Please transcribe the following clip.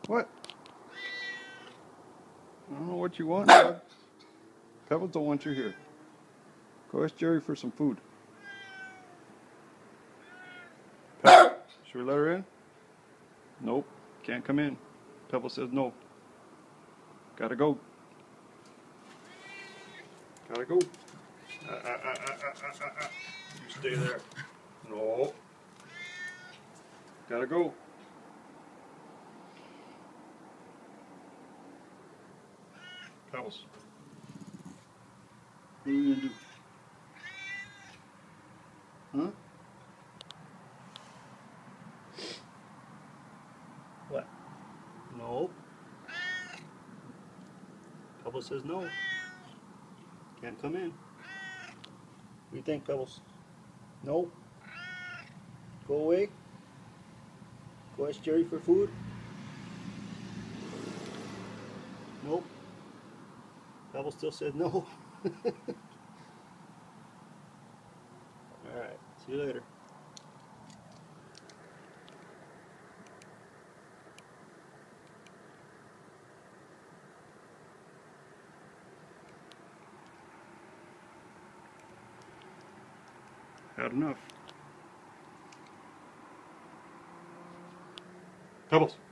What? I don't know what you want, dog. Pebbles don't want you here. Go ask Jerry for some food. Pebbles, should we let her in? Nope, can't come in. Pebbles says no. Gotta go. Gotta go. You stay there. No. Gotta go. Pebbles. What are you gonna do? Huh? What? No. Pebbles says no. Can't come in. What do you think, Pebbles? No. Go away. Go ask Jerry for food. Nope. Pebbles still said no. Alright, see you later. Had enough. Pebbles.